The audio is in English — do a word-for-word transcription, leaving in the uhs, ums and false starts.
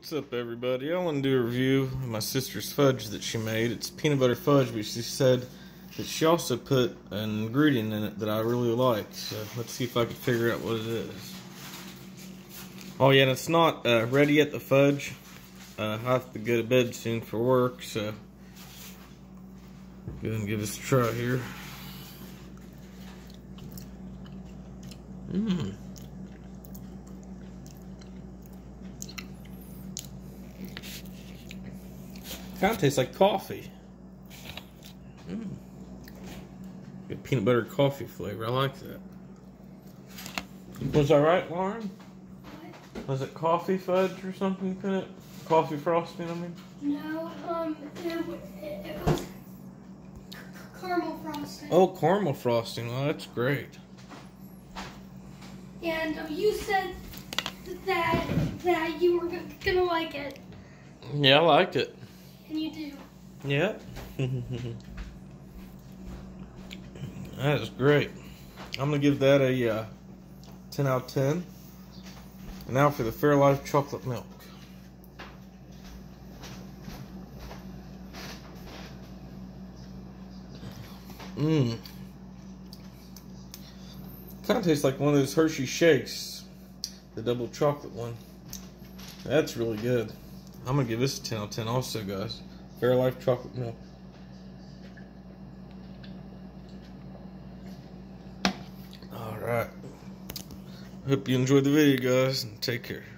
What's up, everybody? I want to do a review of my sister's fudge that she made. It's peanut butter fudge, but she said that she also put an ingredient in it that I really like. So let's see if I can figure out what it is. Oh yeah, and it's not uh, ready yet, the fudge. Uh, I have to go to bed soon for work, so go ahead and give this a try here. Mmm. Kind of tastes like coffee. Mm. Good peanut butter coffee flavor. I like that. Was I right, Lauren? What? Was it coffee fudge or something you put it? Coffee frosting, I mean? No, um, it, it, it was caramel frosting. Oh, caramel frosting. Well, that's great. And um, you said that that you were gonna like it. Yeah, I liked it. And you do. Yeah. That is great. I'm going to give that a uh, ten out of ten. And now for the Fairlife chocolate milk. Mmm. Kind of tastes like one of those Hershey shakes. The double chocolate one. That's really good. I'm going to give this a ten out of ten also, guys. Fairlife chocolate milk. Alright. Hope you enjoyed the video, guys, and take care.